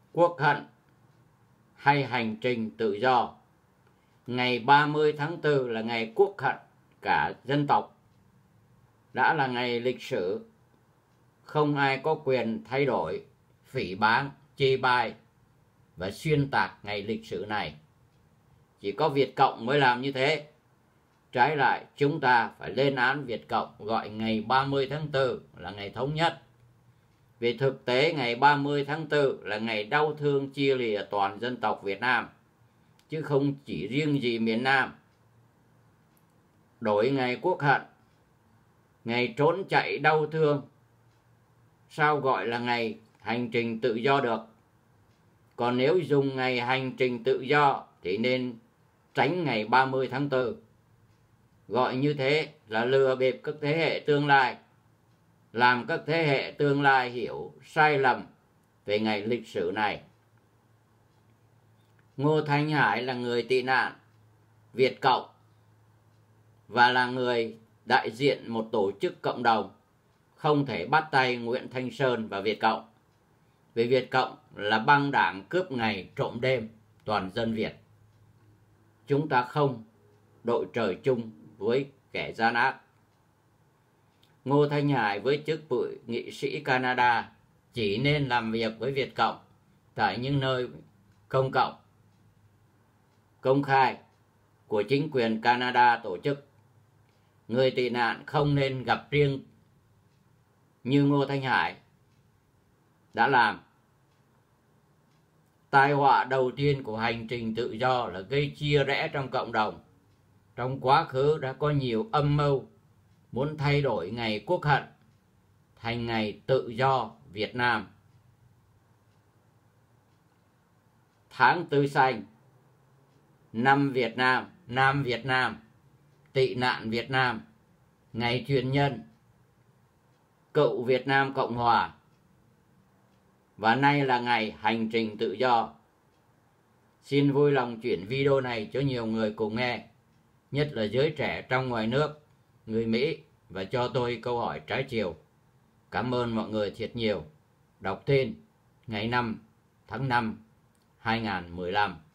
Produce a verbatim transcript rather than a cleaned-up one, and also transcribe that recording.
quốc hận hay hành trình tự do. Ngày ba mươi tháng tư là ngày quốc hận cả dân tộc, đã là ngày lịch sử, không ai có quyền thay đổi, phỉ báng, chê bai và xuyên tạc ngày lịch sử này. Chỉ có Việt Cộng mới làm như thế. Trái lại, chúng ta phải lên án Việt Cộng gọi ngày ba mươi tháng tư là ngày thống nhất. Vì thực tế ngày ba mươi tháng tư là ngày đau thương chia lìa toàn dân tộc Việt Nam, chứ không chỉ riêng gì miền Nam. Đổi ngày quốc hận, ngày trốn chạy đau thương, sao gọi là ngày hành trình tự do được? Còn nếu dùng ngày hành trình tự do thì nên tránh ngày ba mươi tháng tư. Gọi như thế là lừa bịp các thế hệ tương lai, làm các thế hệ tương lai hiểu sai lầm về ngày lịch sử này. Ngô Thanh Hải là người tị nạn Việt Cộng và là người đại diện một tổ chức cộng đồng, không thể bắt tay Nguyễn Thanh Sơn và Việt Cộng. Vì Việt Cộng là băng đảng cướp ngày trộm đêm toàn dân Việt. Chúng ta không đội trời chung với kẻ gian ác. Ngô Thanh Hải với chức vụ nghị sĩ Canada chỉ nên làm việc với Việt Cộng tại những nơi công cộng, công khai của chính quyền Canada tổ chức. Người tị nạn không nên gặp riêng như Ngô Thanh Hải đã làm. Tai họa đầu tiên của hành trình tự do là gây chia rẽ trong cộng đồng. Trong quá khứ đã có nhiều âm mưu muốn thay đổi ngày quốc hận thành ngày tự do Việt Nam. Tháng Tư Xanh, năm Việt Nam, Nam Việt Nam, tị nạn Việt Nam, ngày truyền nhân, cựu Việt Nam Cộng Hòa, và nay là ngày hành trình tự do. Xin vui lòng chuyển video này cho nhiều người cùng nghe, nhất là giới trẻ trong ngoài nước, người Mỹ, và cho tôi câu hỏi trái chiều. Cảm ơn mọi người thiệt nhiều. Đọc tên ngày năm tháng năm hai nghìn không trăm mười lăm.